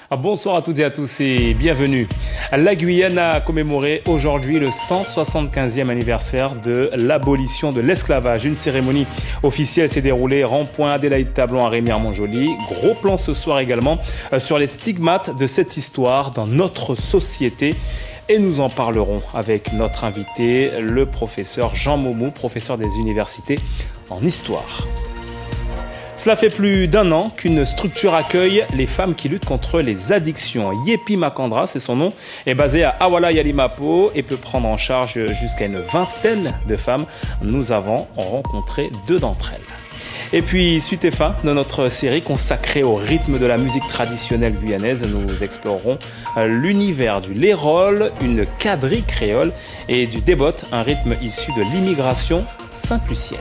Bonsoir à toutes et à tous et bienvenue. La Guyane a commémoré aujourd'hui le 175e anniversaire de l'abolition de l'esclavage. Une cérémonie officielle s'est déroulée rond-point Adélaïde-Tablon à Remire-Montjoly. Gros plan ce soir également sur les stigmates de cette histoire dans notre société. Et nous en parlerons avec notre invité, le professeur Jean Momou, professeur des universités en histoire. Cela fait plus d'un an qu'une structure accueille les femmes qui luttent contre les addictions. Yepi Makandra, c'est son nom, est basée à Awala Yalimapo et peut prendre en charge jusqu'à une vingtaine de femmes. Nous avons rencontré 2 d'entre elles. Et puis, suite et fin de notre série consacrée au rythme de la musique traditionnelle guyanaise, nous explorerons l'univers du lérol, une quadrille créole et du débot, un rythme issu de l'immigration sainte-lucienne.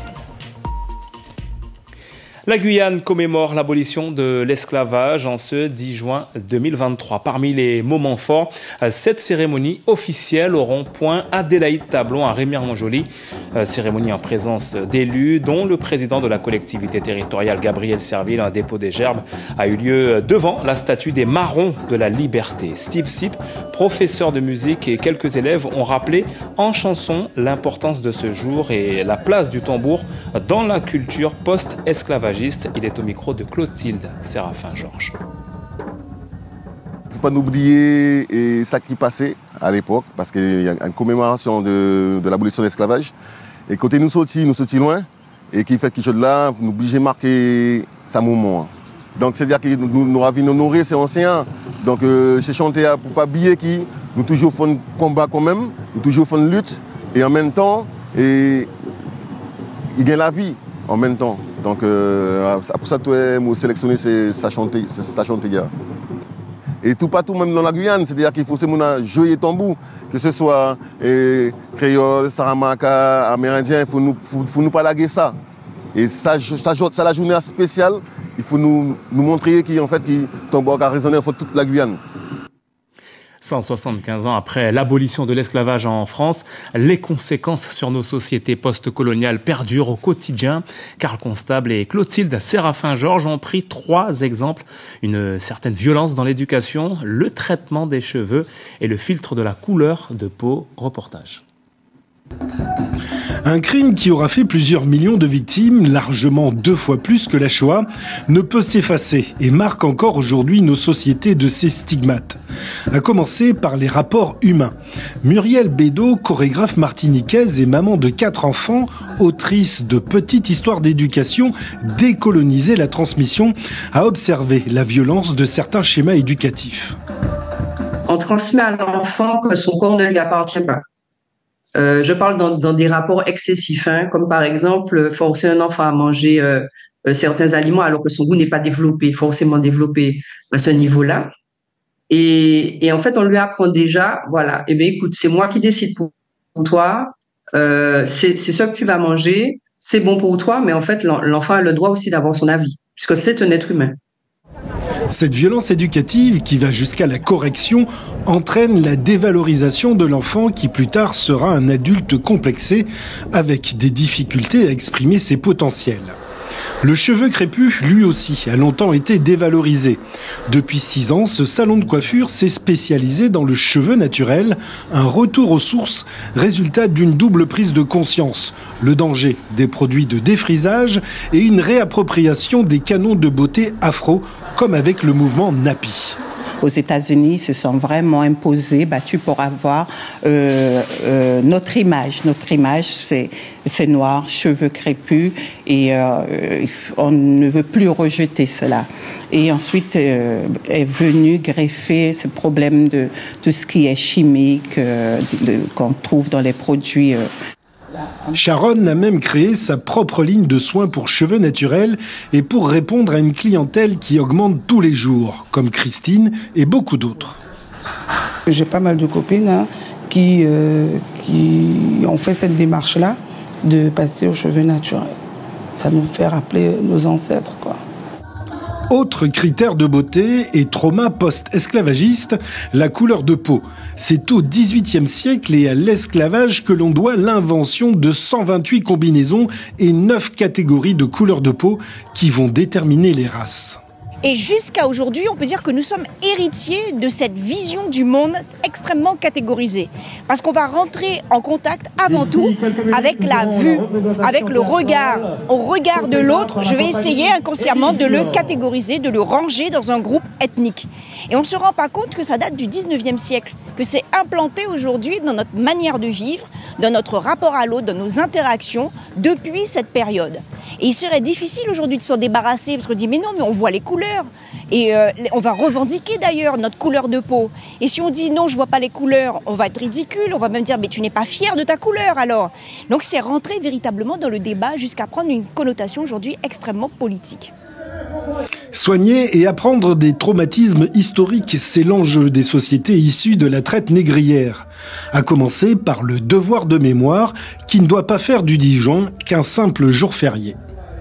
La Guyane commémore l'abolition de l'esclavage en ce 10 juin 2023. Parmi les moments forts, cette cérémonie officielle au rond-point Adélaïde-Tablon à Remire-Montjoly. Cérémonie en présence d'élus, dont le président de la collectivité territoriale, Gabriel Serville. Un dépôt des gerbes a eu lieu devant la statue des Marrons de la Liberté. Steve Sip, professeur de musique, et quelques élèves ont rappelé en chanson l'importance de ce jour et la place du tambour dans la culture post-esclavage. Il est au micro de Clotilde Séraphin-Georges. Il ne faut pas oublier ça qui passait à l'époque, parce qu'il y a une commémoration de l'abolition de l'esclavage. Et côté nous sortis loin, et qui fait quelque chose là, nous obligés de marquer ce moment. Donc c'est-à-dire que nous avons honoré ces anciens. Donc c'est chanter pour ne pas oublier qui nous toujours faisons combat quand même, nous toujours faisons lutte, et en même temps, il y a la vie en même temps. Donc, pour ça, je me sélectionner ça chanter. Et tout partout, même dans la Guyane, c'est-à-dire qu'il faut jouer tambour, que ce soit créole, saramaka, amérindien, il faut nous pas laguer ça. Et ça la journée spéciale, il faut nous montrer qu'en fait, tambour a résonné en toute la Guyane. 175 ans après l'abolition de l'esclavage en France, les conséquences sur nos sociétés post-coloniales perdurent au quotidien. Karl Constable et Clotilde Séraphin-Georges ont pris 3 exemples. Une certaine violence dans l'éducation, le traitement des cheveux et le filtre de la couleur de peau. Reportage. Un crime qui aura fait plusieurs millions de victimes, largement 2 fois plus que la Shoah, ne peut s'effacer et marque encore aujourd'hui nos sociétés de ses stigmates. À commencer par les rapports humains. Muriel Bédot, chorégraphe martiniquaise et maman de 4 enfants, autrice de Petites histoires d'éducation, décoloniser la transmission, a observé la violence de certains schémas éducatifs. On transmet à l'enfant que son corps ne lui appartient pas. Je parle dans des rapports excessifs, comme par exemple forcer un enfant à manger certains aliments alors que son goût n'est pas forcément développé à ce niveau-là. Et en fait, on lui apprend déjà, voilà, eh bien écoute, c'est moi qui décide pour toi, c'est ça que tu vas manger, c'est bon pour toi, mais en fait, l'enfant a le droit aussi d'avoir son avis, puisque c'est un être humain. Cette violence éducative, qui va jusqu'à la correction, entraîne la dévalorisation de l'enfant qui plus tard sera un adulte complexé avec des difficultés à exprimer ses potentiels. Le cheveu crépus, lui aussi, a longtemps été dévalorisé. Depuis 6 ans, ce salon de coiffure s'est spécialisé dans le cheveu naturel, un retour aux sources, résultat d'une double prise de conscience, le danger des produits de défrisage et une réappropriation des canons de beauté afro, comme avec le mouvement Nappy. Aux États-Unis, se sont vraiment imposés, battus pour avoir notre image. Notre image, c'est noir, cheveux crépus, et on ne veut plus rejeter cela. Et ensuite est venu greffer ce problème de tout ce qui est chimique, qu'on trouve dans les produits. Sharon a même créé sa propre ligne de soins pour cheveux naturels et pour répondre à une clientèle qui augmente tous les jours, comme Christine et beaucoup d'autres. J'ai pas mal de copines qui ont fait cette démarche-là de passer aux cheveux naturels. Ça nous fait rappeler nos ancêtres, quoi. Autre critère de beauté et trauma post-esclavagiste, la couleur de peau. C'est au XVIIIe siècle et à l'esclavage que l'on doit l'invention de 128 combinaisons et 9 catégories de couleurs de peau qui vont déterminer les races. Et jusqu'à aujourd'hui, on peut dire que nous sommes héritiers de cette vision du monde extrêmement catégorisée. Parce qu'on va rentrer en contact avant tout avec la vue, avec le regard. Au regard de l'autre, je vais essayer inconsciemment de le catégoriser, de le ranger dans un groupe ethnique. Et on ne se rend pas compte que ça date du 19e siècle, que c'est implanté aujourd'hui dans notre manière de vivre, dans notre rapport à l'autre, dans nos interactions, depuis cette période. Et il serait difficile aujourd'hui de s'en débarrasser, parce qu'on dit mais non, mais on voit les couleurs. Et on va revendiquer d'ailleurs notre couleur de peau. Et si on dit non, je vois pas les couleurs, on va être ridicule, on va même dire mais tu n'es pas fier de ta couleur alors. Donc c'est rentrer véritablement dans le débat jusqu'à prendre une connotation aujourd'hui extrêmement politique. Soigner et apprendre des traumatismes historiques, c'est l'enjeu des sociétés issues de la traite négrière. À commencer par le devoir de mémoire qui ne doit pas faire du 10 juin qu'un simple jour férié.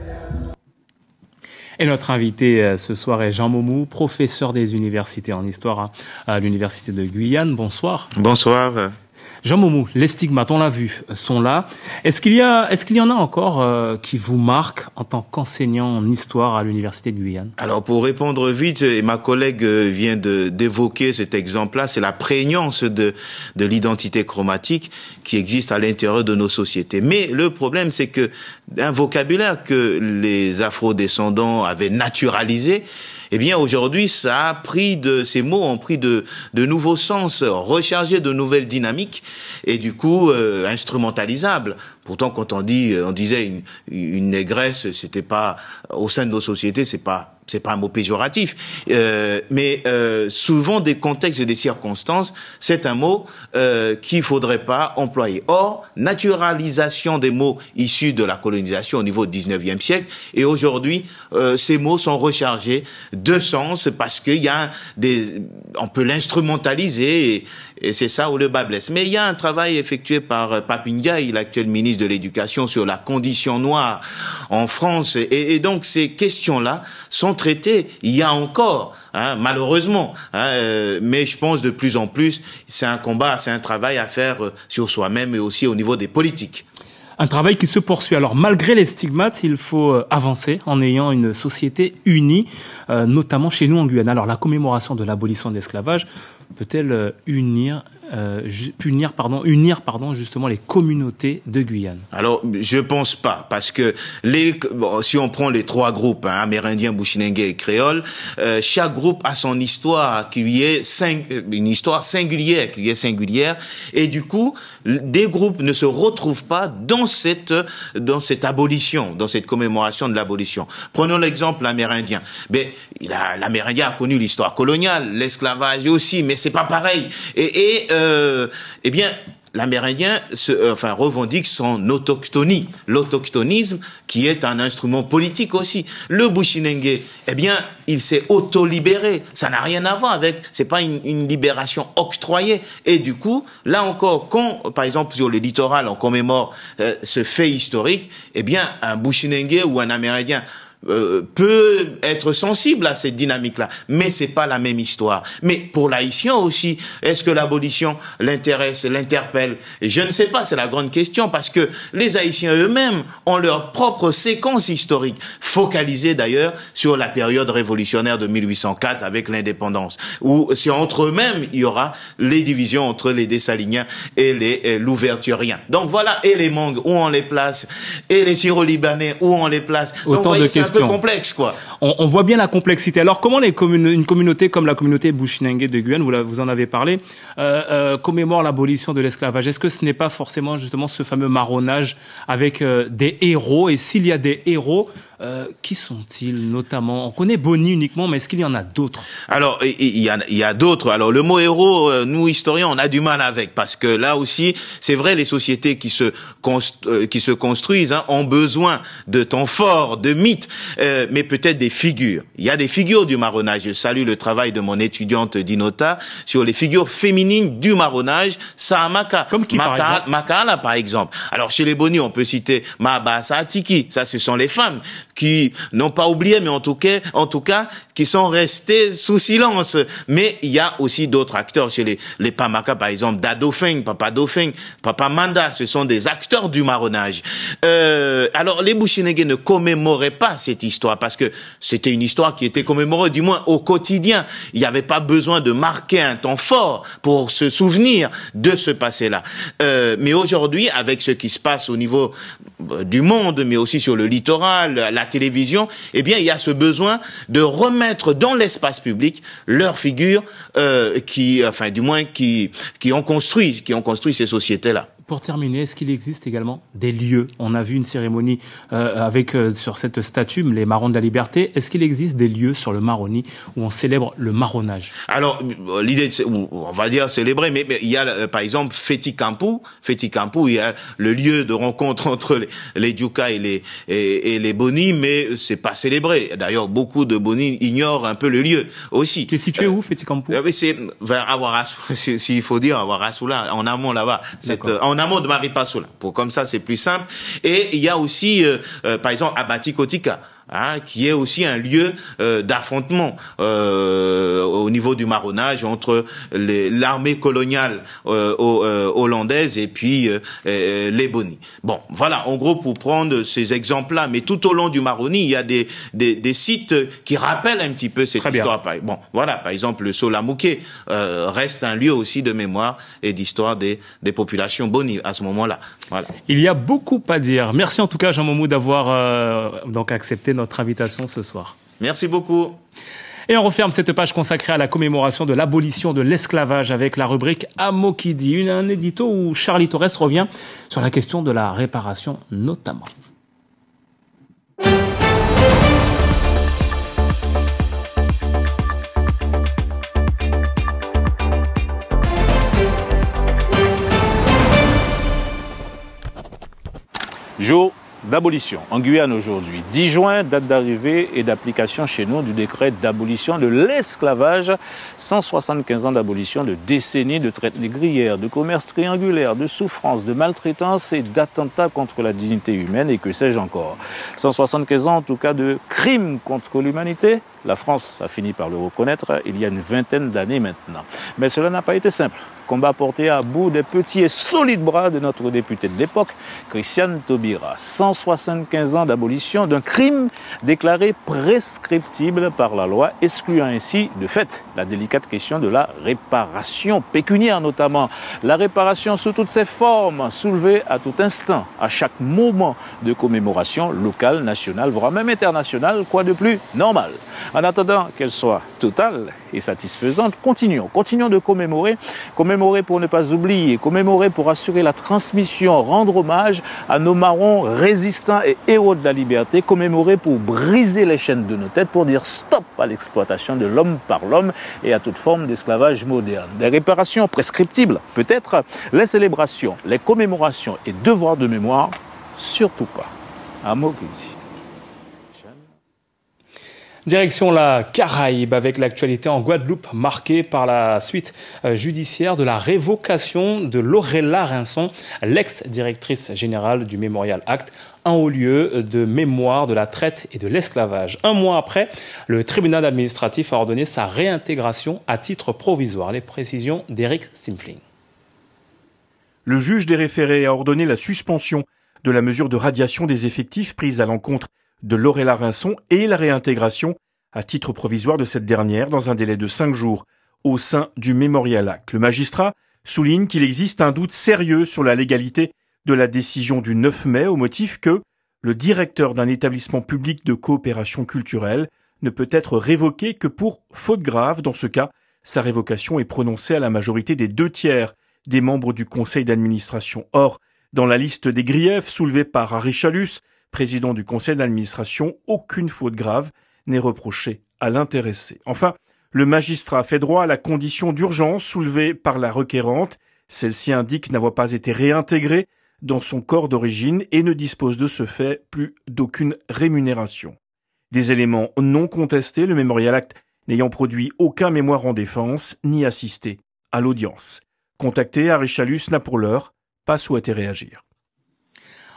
Et notre invité ce soir est Jean Momou, professeur des universités en histoire à l'université de Guyane. Bonsoir. Bonsoir. Jean Momou, les stigmates, on l'a vu, sont là. Est-ce qu'il y en a encore qui vous marquent en tant qu'enseignant en histoire à l'université de Guyane? Alors pour répondre vite, et ma collègue vient d'évoquer cet exemple-là, c'est la prégnance de l'identité chromatique qui existe à l'intérieur de nos sociétés. Mais le problème, c'est que un vocabulaire que les afro-descendants avaient naturalisé, eh bien, aujourd'hui, ces mots ont pris de nouveaux sens, rechargés de nouvelles dynamiques et du coup, instrumentalisables. Pourtant, quand on disait une négresse, c'était pas, au sein de nos sociétés, c'est pas un mot péjoratif, mais souvent des contextes et des circonstances, c'est un mot qu'il faudrait pas employer. Or, naturalisation des mots issus de la colonisation au niveau du 19e siècle, et aujourd'hui, ces mots sont rechargés de sens parce qu'il y a on peut l'instrumentaliser et c'est ça où le bas blesse. Mais il y a un travail effectué par Pape Ndiaye, l'actuel ministre de l'Éducation, sur la condition noire en France, et donc ces questions-là sont traitées. Il y a encore, malheureusement, mais je pense de plus en plus, c'est un combat, c'est un travail à faire sur soi-même et aussi au niveau des politiques. Un travail qui se poursuit. Alors, malgré les stigmates, il faut avancer en ayant une société unie, notamment chez nous en Guyane. Alors, la commémoration de l'abolition de l'esclavage peut-elle unir justement les communautés de Guyane? Alors, je pense pas, parce que si on prend les trois groupes, amérindiens, bushinengués et créoles, chaque groupe a son histoire une histoire singulière, et du coup, des groupes ne se retrouvent pas dans cette abolition, dans cette commémoration de l'abolition. Prenons l'exemple l'amérindien. L'amérindien a connu l'histoire coloniale, l'esclavage aussi, mais c'est pas pareil. Eh bien, l'amérindien revendique son autochtonie, l'autochtonisme qui est un instrument politique aussi. Le bushinengue, eh bien, il s'est auto-libéré. Ça n'a rien à voir c'est pas une libération octroyée. Et du coup, là encore, quand, par exemple, sur le littoral, on commémore ce fait historique, eh bien, un bushinengue ou un amérindien peut être sensible à cette dynamique-là, mais c'est pas la même histoire. Mais pour l'haïtien aussi, est-ce que l'abolition l'intéresse, l'interpelle? Je ne sais pas, c'est la grande question, parce que les Haïtiens eux-mêmes ont leur propre séquence historique, focalisée d'ailleurs sur la période révolutionnaire de 1804 avec l'indépendance, où si entre eux-mêmes il y aura les divisions entre les Dessaliniens et les Louverturiens. Donc voilà, et les Mangues, où on les place, et les Syro-Libanais, où on les place. Autant de questions. Un peu complexe, quoi. On voit bien la complexité. Alors, comment une communauté comme la communauté bushinengue de Guyane, vous en avez parlé, commémore l'abolition de l'esclavage? Est-ce que ce n'est pas forcément justement ce fameux marronnage avec des héros? Et s'il y a des héros, qui sont-ils notamment? On connaît Boni uniquement, mais est-ce qu'il y en a d'autres? Alors, il y a d'autres. Alors, le mot héros, nous historiens, on a du mal avec, parce que là aussi, c'est vrai, les sociétés qui se construisent ont besoin de temps forts, de mythes, mais peut-être des figures. Il y a des figures du marronnage. Je salue le travail de mon étudiante Dinota sur les figures féminines du marronnage, Sahamaka. Comme qui, par exemple? Makala, par exemple. Alors, chez les Boni, on peut citer Mahabasa Atiki. Ça, ce sont les femmes qui n'ont pas oublié, mais en tout cas, qui sont restés sous silence. Mais il y a aussi d'autres acteurs chez les Pamaka, par exemple, Dadofeng, Papa Manda, ce sont des acteurs du marronnage. Alors, les Bushinengue ne commémoraient pas cette histoire parce que c'était une histoire qui était commémorée, du moins au quotidien. Il n'y avait pas besoin de marquer un temps fort pour se souvenir de ce passé-là. Mais aujourd'hui, avec ce qui se passe au niveau du monde, mais aussi sur le littoral, la télévision, eh bien, il y a ce besoin de remettre dans l'espace public leurs figures qui ont construit ces sociétés-là. Pour terminer, est-ce qu'il existe également des lieux? On a vu une cérémonie avec sur cette statue, les marrons de la liberté. Est-ce qu'il existe des lieux sur le Maroni où on célèbre le marronnage? Alors, l'idée, on va dire célébrer, mais il y a par exemple Feti Kampu, il y a le lieu de rencontre entre les Djuka et les Boni, mais c'est pas célébré. D'ailleurs, beaucoup de Boni ignorent un peu le lieu aussi. Qui est situé où, Feti Kampu? C'est vers Awarasoula, s'il faut dire Awarasoula, en amont là-bas. En amont de Maripasoula. Comme ça, c'est plus simple. Et il y a aussi, par exemple, Abati Kotika, qui est aussi un lieu d'affrontement au niveau du marronnage entre l'armée coloniale hollandaise et puis les Boni. Bon, voilà, en gros, pour prendre ces exemples-là. Mais tout au long du Maroni, il y a des sites qui rappellent un petit peu cette histoire. Bon, voilà, par exemple, le Solamouké reste un lieu aussi de mémoire et d'histoire des populations Boni à ce moment-là. Voilà. Il y a beaucoup à dire. Merci en tout cas, Jean Momou, d'avoir donc accepté notre invitation ce soir. Merci beaucoup. Et on referme cette page consacrée à la commémoration de l'abolition de l'esclavage avec la rubrique Amokidi, un édito où Charlie Torres revient sur la question de la réparation notamment. Jour d'abolition en Guyane aujourd'hui. 10 juin, date d'arrivée et d'application chez nous du décret d'abolition de l'esclavage. 175 ans d'abolition de décennies de traite négrière, de commerce triangulaire, de souffrance, de maltraitance et d'attentats contre la dignité humaine et que sais-je encore. 175 ans en tout cas de crimes contre l'humanité. La France a fini par le reconnaître il y a une vingtaine d'années maintenant. Mais cela n'a pas été simple. Combat porté à bout des petits et solides bras de notre député de l'époque, Christiane Taubira. 175 ans d'abolition d'un crime déclaré prescriptible par la loi, excluant ainsi de fait la délicate question de la réparation pécuniaire notamment. La réparation sous toutes ses formes, soulevée à tout instant, à chaque moment de commémoration locale, nationale, voire même internationale, quoi de plus normal. En attendant qu'elle soit totale et satisfaisante, continuons de commémorer pour ne pas oublier, commémorer pour assurer la transmission, rendre hommage à nos marrons résistants et héros de la liberté, commémorer pour briser les chaînes de nos têtes, pour dire stop à l'exploitation de l'homme par l'homme et à toute forme d'esclavage moderne. Des réparations prescriptibles, peut-être, les célébrations, les commémorations et devoirs de mémoire, surtout pas. Amokidi. Direction la Caraïbe avec l'actualité en Guadeloupe marquée par la suite judiciaire de la révocation de Lorella Rinson, l'ex-directrice générale du Memorial Act, un haut lieu de mémoire de la traite et de l'esclavage. Un mois après, le tribunal administratif a ordonné sa réintégration à titre provisoire. Les précisions d'Éric Stimfling. Le juge des référés a ordonné la suspension de la mesure de radiation des effectifs prise à l'encontre de Lorella Rinson et la réintégration à titre provisoire de cette dernière dans un délai de 5 jours au sein du Memorial Act. Le magistrat souligne qu'il existe un doute sérieux sur la légalité de la décision du 9 mai au motif que le directeur d'un établissement public de coopération culturelle ne peut être révoqué que pour faute grave. Dans ce cas, sa révocation est prononcée à la majorité des 2/3 des membres du conseil d'administration. Or, dans la liste des griefs soulevés par Harry Chalus, président du conseil d'administration, aucune faute grave n'est reprochée à l'intéressé. Enfin, le magistrat fait droit à la condition d'urgence soulevée par la requérante. Celle-ci indique n'avoir pas été réintégrée dans son corps d'origine et ne dispose de ce fait plus d'aucune rémunération. Des éléments non contestés, le Memorial Act n'ayant produit aucun mémoire en défense ni assisté à l'audience. Contacté, Harry Chalus n'a pour l'heure pas souhaité réagir.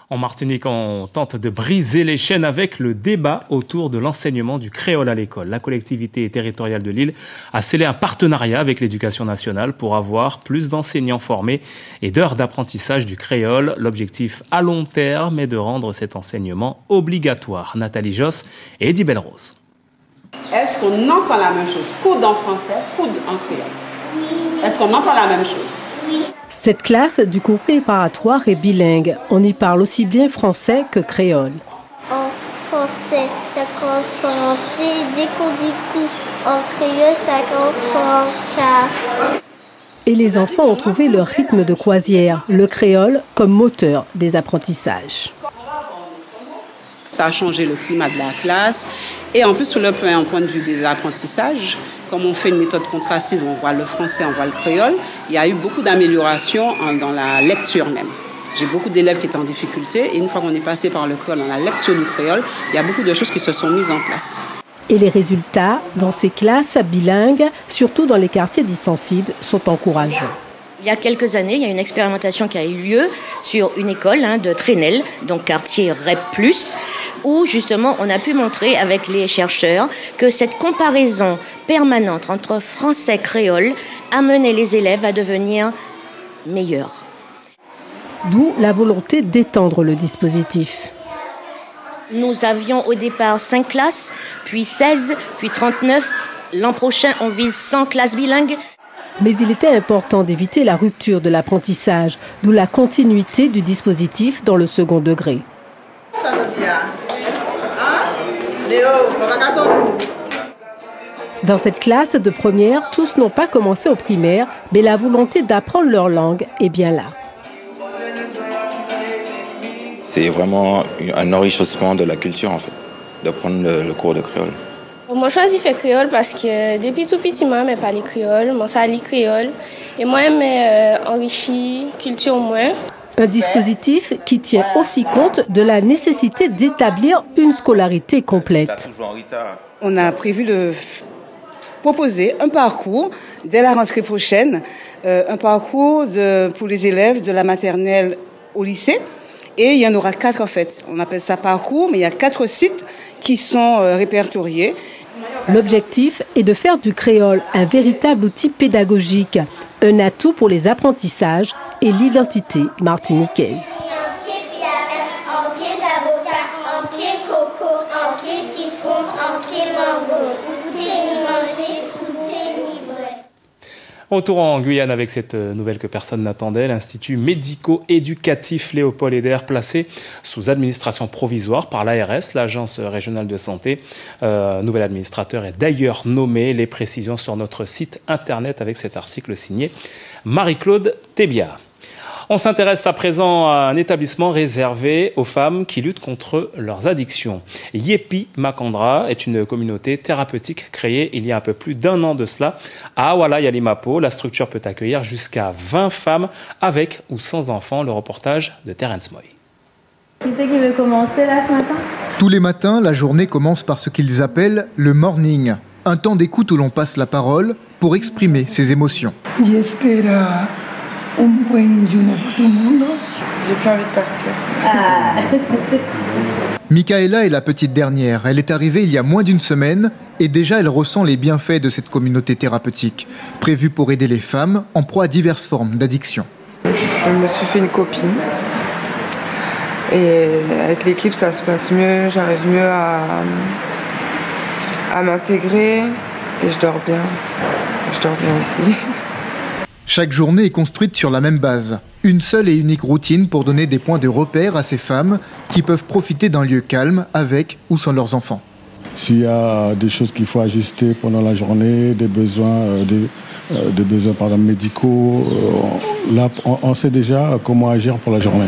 En Martinique, on tente de briser les chaînes avec le débat autour de l'enseignement du créole à l'école. La collectivité territoriale de l'île a scellé un partenariat avec l'Éducation nationale pour avoir plus d'enseignants formés et d'heures d'apprentissage du créole. L'objectif à long terme est de rendre cet enseignement obligatoire. Nathalie Josse et Eddie Belrose. Est-ce qu'on entend la même chose? Coude en français, coude en créole. Oui. Est-ce qu'on entend la même chose? Oui. Cette classe du cours préparatoire est bilingue. On y parle aussi bien français que créole. En français, ça commence par un C. Dès qu'on dit coup en créole, ça commence par un K. Et les enfants ont trouvé leur rythme de croisière, le créole comme moteur des apprentissages. Ça a changé le climat de la classe. Et en plus, sur le point de vue des apprentissages, comme on fait une méthode contrastive, on voit le français, on voit le créole, il y a eu beaucoup d'améliorations dans la lecture même. J'ai beaucoup d'élèves qui étaient en difficulté et une fois qu'on est passé par le créole, dans la lecture du créole, il y a beaucoup de choses qui se sont mises en place. Et les résultats dans ces classes bilingues, surtout dans les quartiers d'Issancide, sont encourageants. Il y a quelques années, il y a une expérimentation qui a eu lieu sur une école de Trénel, donc quartier REP+, où justement on a pu montrer avec les chercheurs que cette comparaison permanente entre français et créole amenait les élèves à devenir meilleurs. D'où la volonté d'étendre le dispositif. Nous avions au départ 5 classes, puis 16, puis 39. L'an prochain, on vise 100 classes bilingues. Mais il était important d'éviter la rupture de l'apprentissage, d'où la continuité du dispositif dans le second degré. Dans cette classe de première, tous n'ont pas commencé au primaire, mais la volonté d'apprendre leur langue est bien là. C'est vraiment un enrichissement de la culture, en fait, d'apprendre le cours de créole. Moi, je choisis faire créole parce que depuis tout petit, moi, je parle créole, moi, ça lit créole. Et moi, je enrichis culture moins. Un dispositif qui tient aussi compte de la nécessité d'établir une scolarité complète. On a prévu de proposer un parcours dès la rentrée prochaine, un parcours pour les élèves de la maternelle au lycée. Et il y en aura 4 en fait. On appelle ça parcours, mais il y a 4 sites qui sont répertoriés. L'objectif est de faire du créole un véritable outil pédagogique, un atout pour les apprentissages et l'identité martiniquaise. Retour en Guyane avec cette nouvelle que personne n'attendait. L'Institut médico-éducatif Léopold Eder, placé sous administration provisoire par l'ARS, l'Agence régionale de santé. Nouvel administrateur est d'ailleurs nommé. Les précisions sur notre site internet avec cet article signé Marie-Claude Tébia. On s'intéresse à présent à un établissement réservé aux femmes qui luttent contre leurs addictions. Yepi Makandra est une communauté thérapeutique créée il y a un peu plus d'1 an de cela à Awala Yalimapo. La structure peut accueillir jusqu'à 20 femmes avec ou sans enfants. Le reportage de Terence Moy. Qui c'est qui veut commencer là ce matin? Tous les matins, la journée commence par ce qu'ils appellent le morning. Un temps d'écoute où l'on passe la parole pour exprimer ses émotions. J'espère un bon journée pour tout le monde. J'ai plus envie de partir. Ah. Michaela est la petite dernière. Elle est arrivée il y a moins d'1 semaine et déjà elle ressent les bienfaits de cette communauté thérapeutique, prévue pour aider les femmes en proie à diverses formes d'addiction. Je me suis fait une copine et avec l'équipe ça se passe mieux, j'arrive mieux à m'intégrer et je dors bien. Je dors bien ici. Chaque journée est construite sur la même base. Une seule et unique routine pour donner des points de repère à ces femmes qui peuvent profiter d'un lieu calme avec ou sans leurs enfants. S'il y a des choses qu'il faut ajuster pendant la journée, des besoins, par exemple, médicaux, là, on sait déjà comment agir pour la journée.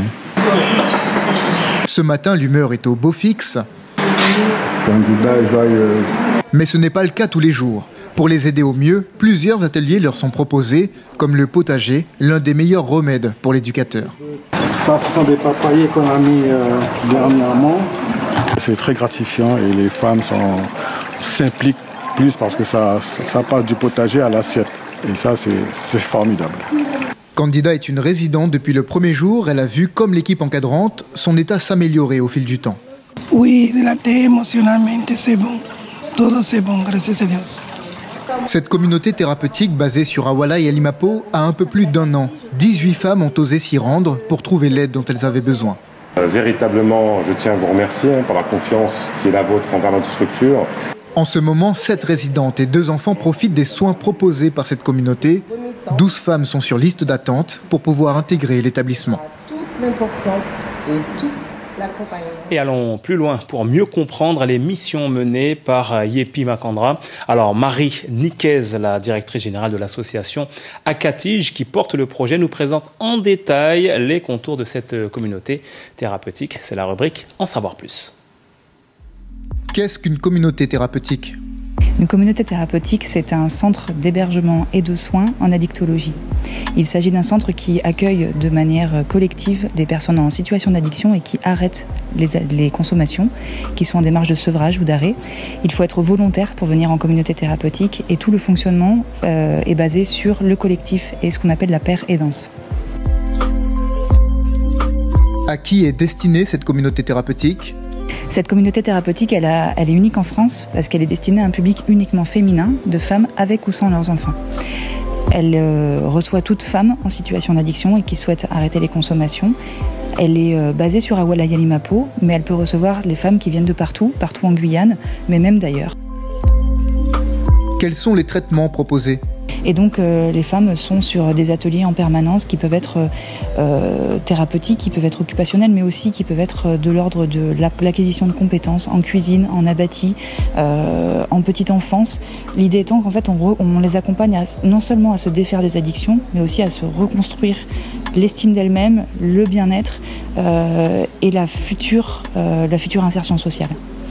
Ce matin, l'humeur est au beau fixe. Candidat joyeuse. Mais ce n'est pas le cas tous les jours. Pour les aider au mieux, plusieurs ateliers leur sont proposés, comme le potager, l'un des meilleurs remèdes pour l'éducateur. Ça, ce sont des papayers qu'on a mis dernièrement. C'est très gratifiant et les femmes s'impliquent plus parce que ça passe du potager à l'assiette. Et ça, c'est formidable. Candida est une résidente depuis le premier jour. Elle a vu, comme l'équipe encadrante, son état s'améliorer au fil du temps. Oui, de la tête, émotionnellement, c'est bon. Tout c'est bon, grâce à Dieu. Cette communauté thérapeutique basée sur Awala et Alimapo a un peu plus d'1 an. 18 femmes ont osé s'y rendre pour trouver l'aide dont elles avaient besoin. Véritablement, je tiens à vous remercier pour la confiance qui est la vôtre envers notre structure. En ce moment, 7 résidentes et 2 enfants profitent des soins proposés par cette communauté. 12 femmes sont sur liste d'attente pour pouvoir intégrer l'établissement. Toute l'importance et toute l'accompagnement. Et allons plus loin pour mieux comprendre les missions menées par Yepi Makandra. Alors Marie Niquez, la directrice générale de l'association Akatige qui porte le projet, nous présente en détail les contours de cette communauté thérapeutique. C'est la rubrique En savoir plus. Qu'est-ce qu'une communauté thérapeutique ? Une communauté thérapeutique, c'est un centre d'hébergement et de soins en addictologie. Il s'agit d'un centre qui accueille de manière collective des personnes en situation d'addiction et qui arrête les consommations, qui sont en démarche de sevrage ou d'arrêt. Il faut être volontaire pour venir en communauté thérapeutique et tout le fonctionnement est basé sur le collectif et ce qu'on appelle la paire aidance. À qui est destinée cette communauté thérapeutique ? Cette communauté thérapeutique, elle est unique en France parce qu'elle est destinée à un public uniquement féminin, de femmes avec ou sans leurs enfants. Elle reçoit toute femme en situation d'addiction et qui souhaite arrêter les consommations. Elle est basée sur Awala et Alimapo, mais elle peut recevoir les femmes qui viennent de partout en Guyane, mais même d'ailleurs. Quels sont les traitements proposés ? Et donc les femmes sont sur des ateliers en permanence qui peuvent être thérapeutiques, qui peuvent être occupationnels, mais aussi qui peuvent être de l'ordre de l'acquisition de compétences en cuisine, en abatis, en petite enfance. L'idée étant qu'en fait on les accompagne non seulement à se défaire des addictions, mais aussi à se reconstruire l'estime d'elles-mêmes, le bien-être et la future insertion sociale.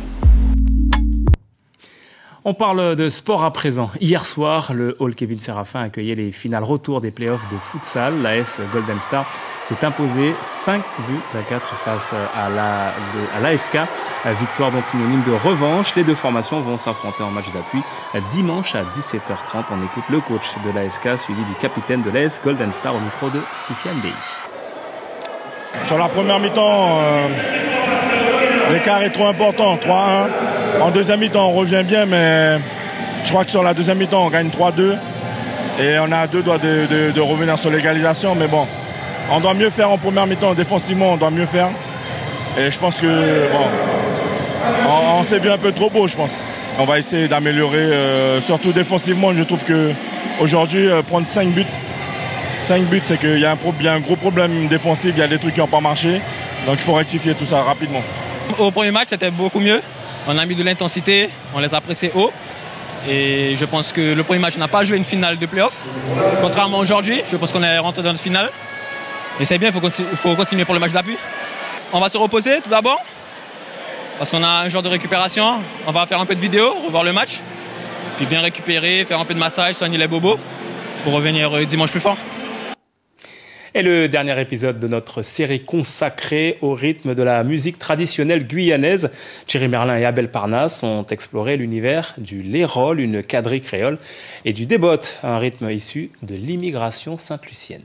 On parle de sport à présent. Hier soir, le Hall Kevin Séraphin accueillait les finales retour des playoffs de futsal. L'AS Golden Star s'est imposé 5 buts à 4 face à l'ASK. Victoire donc synonyme de revanche. Les deux formations vont s'affronter en match d'appui dimanche à 17h30. On écoute le coach de l'ASK suivi du capitaine de l'AS Golden Star au micro de Sifiane Bey. Sur la première mi-temps, l'écart est trop important, 3-1. En deuxième mi-temps, on revient bien, mais je crois que sur la deuxième mi-temps, on gagne 3-2. Et on a à 2 doigts de revenir sur l'égalisation. Mais bon, on doit mieux faire en première mi-temps. Défensivement, on doit mieux faire. Et je pense que, bon, on s'est vu un peu trop beau, je pense. On va essayer d'améliorer, surtout défensivement. Je trouve qu'aujourd'hui, prendre 5 buts, c'est qu'il y a un gros problème défensif. Il y a des trucs qui n'ont pas marché. Donc il faut rectifier tout ça rapidement. Au premier match, c'était beaucoup mieux. On a mis de l'intensité, on les a pressés haut. Et je pense que le premier match n'a pas joué une finale de play-off. Contrairement à aujourd'hui, je pense qu'on est rentré dans une finale. Et c'est bien, il faut continuer pour le match d'appui. On va se reposer tout d'abord, parce qu'on a un genre de récupération. On va faire un peu de vidéo, revoir le match, puis bien récupérer, faire un peu de massage, soigner les bobos, pour revenir dimanche plus fort. Et le dernier épisode de notre série consacrée au rythme de la musique traditionnelle guyanaise. Thierry Merlin et Abel Parnasse ont exploré l'univers du lérol, une quadrille créole, et du débot, un rythme issu de l'immigration sainte-lucienne.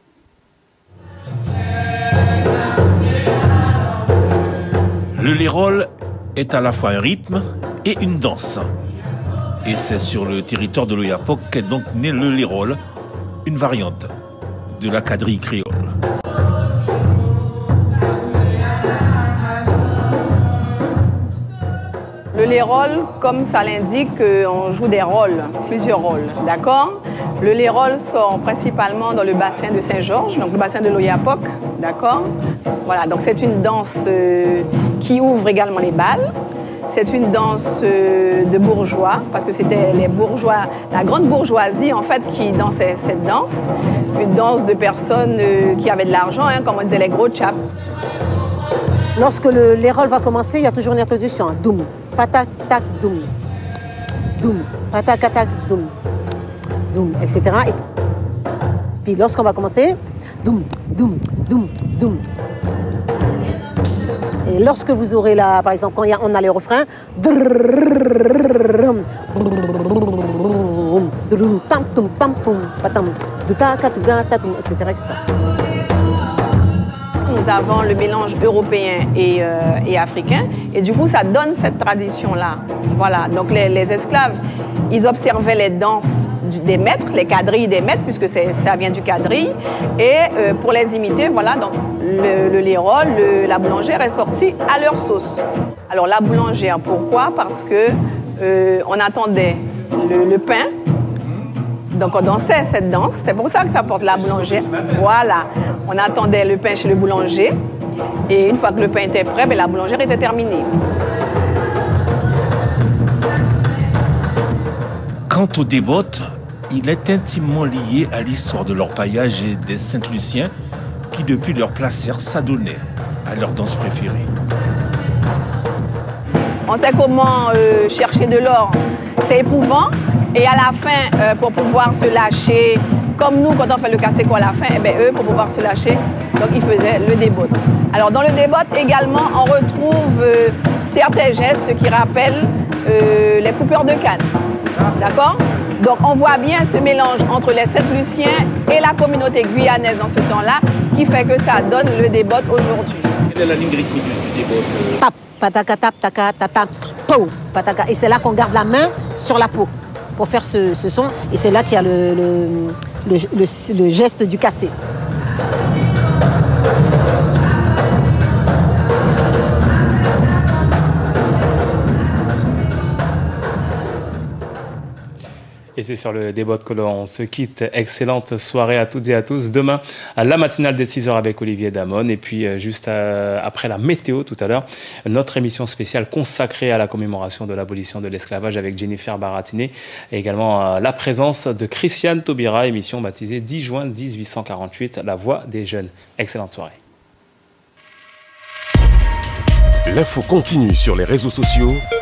Le lérol est à la fois un rythme et une danse. Et c'est sur le territoire de l'Oyapock qu'est donc né le lérol, une variante de la quadrille créole. Le lérol, comme ça l'indique, on joue des rôles, plusieurs rôles, d'accord? Le lérol sort principalement dans le bassin de Saint-Georges, donc le bassin de l'Oyapock, d'accord? Voilà, donc c'est une danse qui ouvre également les bals. C'est une danse de bourgeois, parce que c'était les bourgeois, la grande bourgeoisie en fait qui dansait cette danse. Une danse de personnes qui avaient de l'argent, hein, comme on disait les gros chaps. Lorsque le lérol va commencer, il y a toujours une introduction. Doum, patak, tak, doum. Doum, patak, tak, doum. Doum, etc. Et puis lorsqu'on va commencer, doum, doum, doum, doum. Et lorsque vous aurez là, par exemple, quand on a les refrains, Nous avons le mélange européen et africain, et du coup ça donne cette tradition-là. Voilà, donc les esclaves, ils observaient les danses des maîtres, les quadrilles des maîtres, puisque ça vient du quadrille, et pour les imiter, voilà, donc le lirol, la boulangère est sortie à leur sauce. Alors la boulangère, pourquoi? Parce que on attendait le pain. Donc on dansait cette danse, c'est pour ça que ça porte la boulangère. Voilà, on attendait le pain chez le boulanger et une fois que le pain était prêt, la boulangère était terminée. Quant aux débottes, il est intimement lié à l'histoire de l'orpaillage et des Saint-Luciens qui depuis leur placèrent s'adonnaient à leur danse préférée. On sait comment chercher de l'or, c'est éprouvant. Et à la fin, pour pouvoir se lâcher, comme nous, quand on fait le casse-quoi à la fin, eux, pour pouvoir se lâcher, donc ils faisaient le débotte. Alors dans le débotte également, on retrouve certains gestes qui rappellent les coupeurs de canne. D'accord? Donc on voit bien ce mélange entre les Saint-Luciens et la communauté guyanaise dans ce temps-là, qui fait que ça donne le débotte aujourd'hui. Quelle est la ligne rythmique du débotte? Pap, pataka, tap, taka, tata, pou, pataka. Et c'est là qu'on garde la main sur la peau pour faire ce son. Et c'est là qu'il y a le geste du cassé. Et c'est sur le débotte que l'on se quitte. Excellente soirée à toutes et à tous. Demain, à la matinale des 6h avec Olivier Damon. Et puis, juste après la météo tout à l'heure, notre émission spéciale consacrée à la commémoration de l'abolition de l'esclavage avec Jennifer Baratiné. Et également la présence de Christiane Taubira, émission baptisée 10 juin 1848, La Voix des Jeunes. Excellente soirée. L'info continue sur les réseaux sociaux.